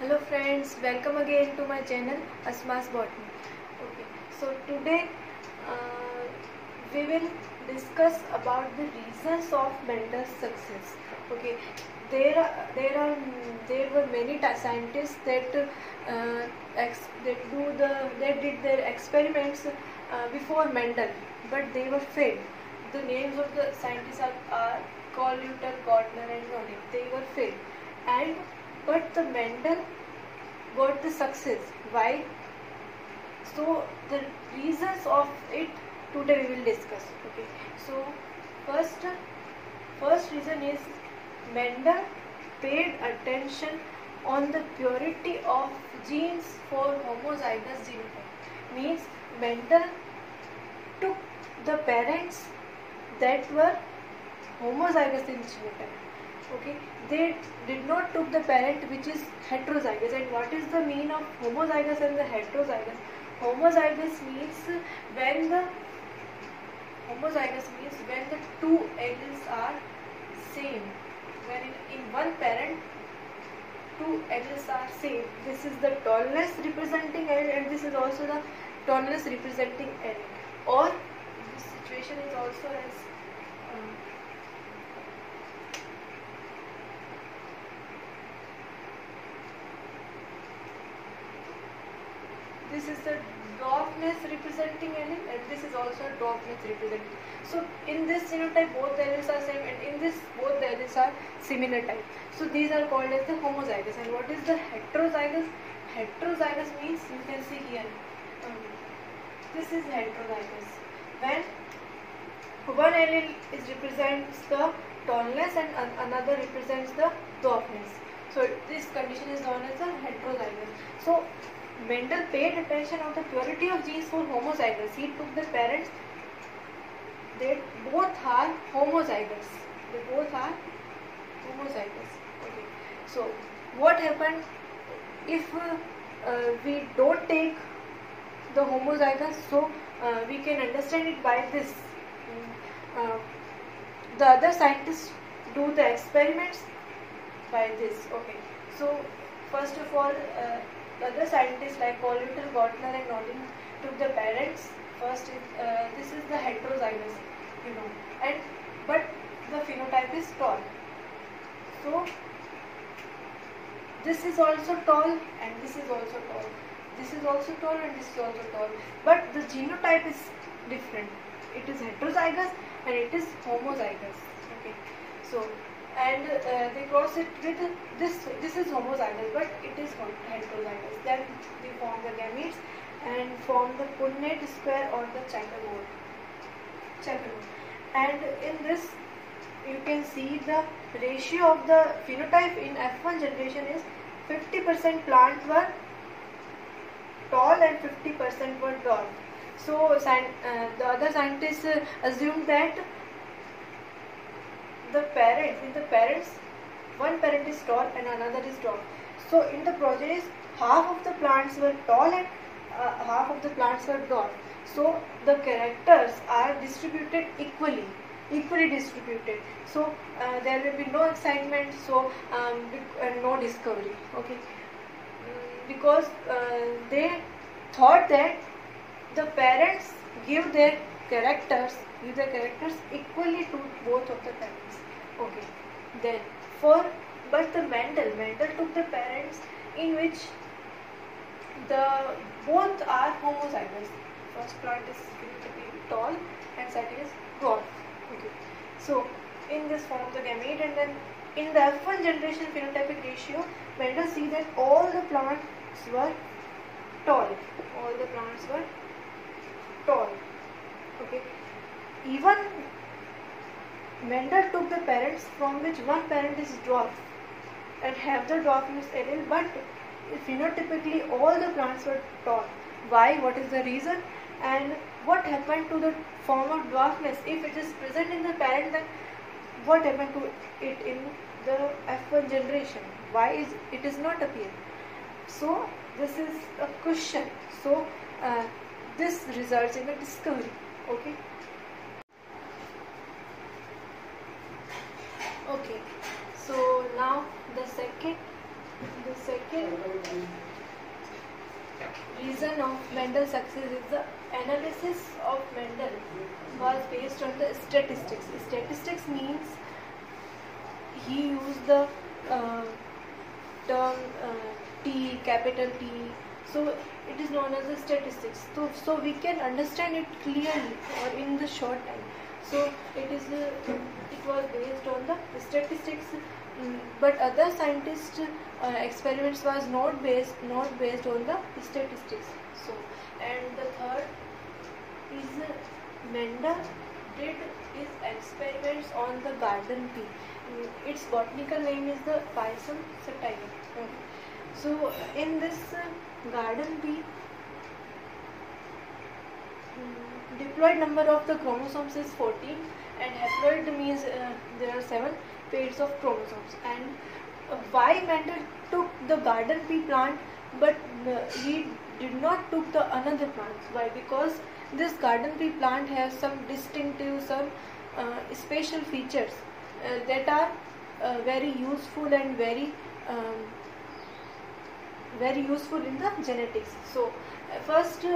Hello friends, welcome again to my channel Asma's Botany. Okay, so today we will discuss about the reasons of Mendel's success. Okay, there were many scientists that did their experiments before Mendel, but they were failed. The names of the scientists are Colluter, Gardner, and Ronig. They were failed, and but the Mendel got the success. Why? So the reasons of it today we will discuss. Okay. So first reason is Mendel paid attention on the purity of genes for homozygous genotype. Means Mendel took the parents that were homozygous in genotype. Okay, they did not took the parent which is heterozygous. And what is the mean of homozygous and the heterozygous? Homozygous means when the two alleles are same. When in one parent two alleles are same. This is the tallness representing allele, and this is also the tallness representing allele. Or this situation is also as this is the dwarfness representing allele, and this is also dwarfness representing. So in this genotype both the alleles are same, and in this both the alleles are similar type. So these are called as the homozygous. And what is the heterozygous? Heterozygous means you can see here. This is heterozygous. When one allele represents the tallness and another represents the dwarfness. So this condition is known as the heterozygous. So Mendel paid attention on the purity of genes for homozygous. He took the parents that both are homozygous. Okay. So what happened if we don't take the homozygous? So we can understand it by this. The other scientists do the experiments by this. Okay. So first of all, the other scientists like Colluter, Gardner, and Ronig took the parents. First, this is the heterozygous, but the phenotype is tall. So this is also tall, and this is also tall. This is also tall, and this is also tall. But the genotype is different. It is heterozygous and it is homozygous. Okay, so. And they cross it with this. This is homozygous, but it is heterozygous. Then they form the gametes and form the punnate square or the checkerboard. And in this, you can see the ratio of the phenotype in F1 generation is 50% plants were tall and 50% were dwarf. So the other scientists assumed that in the parents, one parent is tall and another is dwarf. So in the progenies, half of the plants were tall and half of the plants were dwarf. So the characters are distributed equally distributed. So there will be no assignment, so no discovery. Okay, because they thought that the parents give their characters equally to both of the parents. Okay, then but the Mendel took the parents in which the both are homozygous. First plant is tall and second is dwarf. Okay, so in this form the gamete, and then in the F1 generation phenotypic ratio, Mendel see that all the plants were tall. Okay, even Mendel took the parents from which one parent is dwarf and have the dwarfness allele, but phenotypically all the plants were tall. Why? What is the reason? And what happened to the form of dwarfness? If it is present in the parent, then what happened to it in the F1 generation? Why it is not appear? So this is a question. So this results in a discovery. Okay. Okay. So now the second The second reason of Mendel's success is the analysis of Mendel was based on the statistics. Statistics means he used the term T, capital T. So it is known as the statistics. So we can understand it clearly or in the short time. So it was based on the statistics, but other scientists' experiments was not based on the statistics. So, and the third is Mendel did his experiments on the garden pea. Its botanical name is the Pisum sativa. So in this garden pea, diploid number of the chromosomes is 14 and haploid means there are 7 pairs of chromosomes. And why Mendel took the garden pea plant but he did not took the another plants? Why? Because this garden pea plant has some distinctive, some special features that are very useful and very useful in the genetics. So first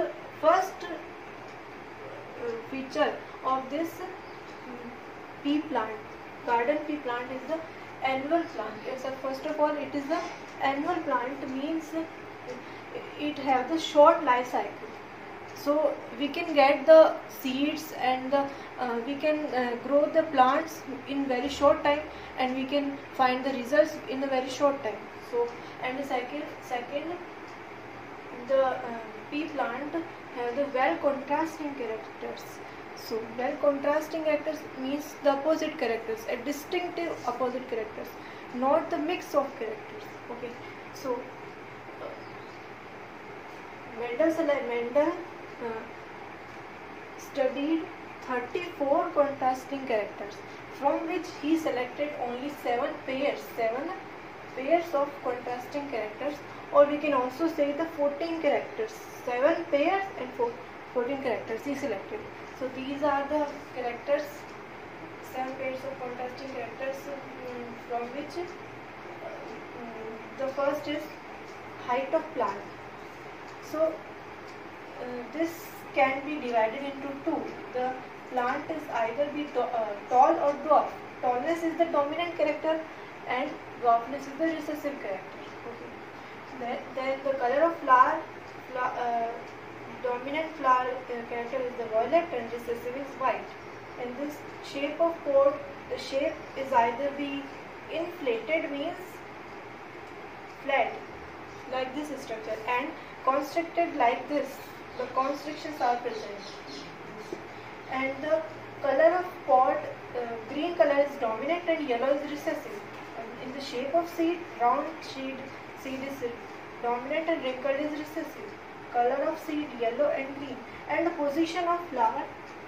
feature of this pea plant, garden pea plant, is the annual plant. So first of all, it is the annual plant, means it have the short life cycle. So we can get the seeds and we can grow the plants in very short time, and we can find the results in a very short time. So, and the second the pea plant have the well contrasting characters. So well contrasting characters means the opposite characters, a distinctive opposite characters, not the mix of characters. Okay. So Mendel studied 34 contrasting characters, from which he selected only 7 pairs of contrasting characters, or we can also say the 14 characters. 7 pairs and 14 characters he selected. So these are the characters, 7 pairs of contrasting characters, from which the first is height of plant. So this can be divided into 2. The plant is either be tall or dwarf. Tallness is the dominant character and dwarfness is the recessive character. Okay. Then the color of flower, dominant flower character is the violet and recessive is white. And this shape of pod, the shape is either be inflated, means flat, like this structure, and constricted like this. The constrictions are present. And the color of pod, green color is dominant and yellow is recessive. And in the shape of seed, round seed is dominant and wrinkled is recessive. Color of seed, yellow and green. And the position of flower,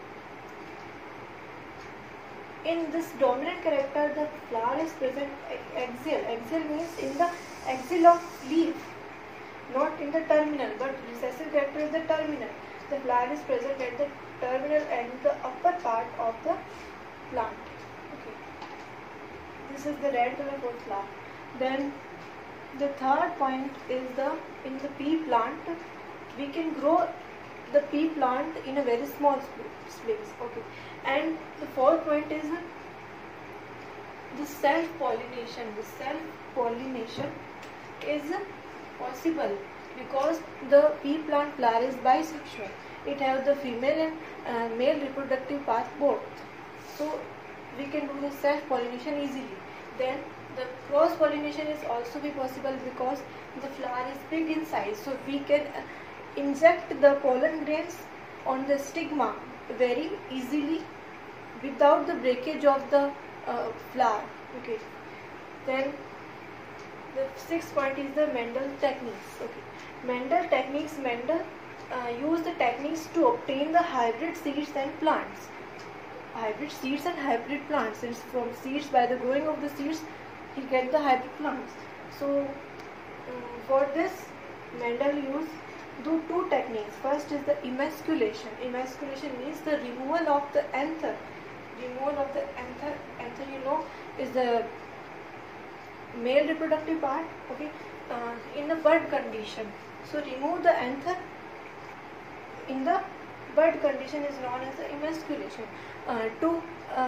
in this dominant character, the flower is present axial. Axial means in the axil of leaf, not in the terminal, but recessive character is the terminal. The flower is present at the terminal and the upper part of the plant. Okay. This is the red color for flower. Then the third point is in the pea plant, we can grow the pea plant in a very small space. Okay. And the fourth point is the self-pollination. The self-pollination is possible because the pea plant flower is bisexual. It has the female and male reproductive path both. So we can do the self-pollination easily. Then the cross-pollination is also be possible because the flower is big in size. So we can inject the pollen grains on the stigma very easily without the breakage of the flower. Okay. Then the sixth point is the Mendel techniques. Okay. Mendel used the techniques to obtain the hybrid seeds and plants. Hybrid seeds and hybrid plants. Since from seeds, by the growing of the seeds, he get the hybrid plants. So for this, Mendel do 2 techniques. First is the emasculation. Emasculation means the removal of the anther. Removal of the anther, you know, is the male reproductive part, okay, in the bud condition. So remove the anther in the bud condition is known as the emasculation. To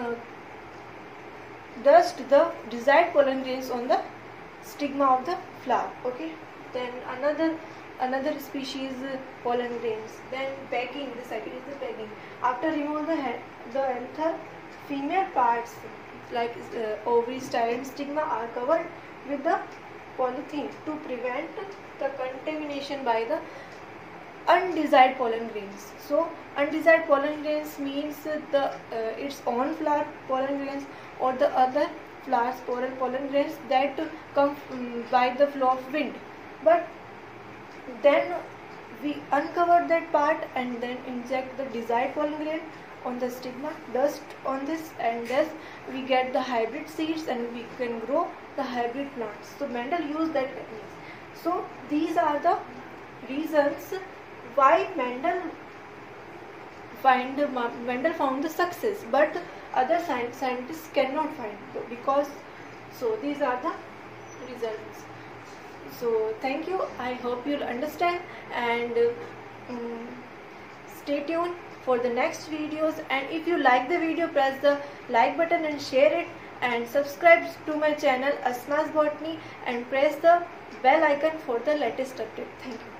dust the desired pollen grains on the stigma of the flower, okay. Then another species pollen grains. Then pegging, the second is the pegging. After remove the anther, female parts like ovary, style and stigma are covered with the polythene to prevent the contamination by the undesired pollen grains. So undesired pollen grains means its own flower pollen grains or the other flowers pollen grains that come by the flow of wind. But then we uncover that part and then inject the desired pollen grain on the stigma, dust on this, and thus we get the hybrid seeds and we can grow the hybrid plants. So Mendel used that technique. So these are the reasons why Mendel found the success, but other scientists cannot find, because so these are the results. So thank you. I hope you'll understand, and stay tuned for the next videos. And if you like the video, press the like button and share it, and subscribe to my channel Asma's Botany and press the bell icon for the latest update. Thank you.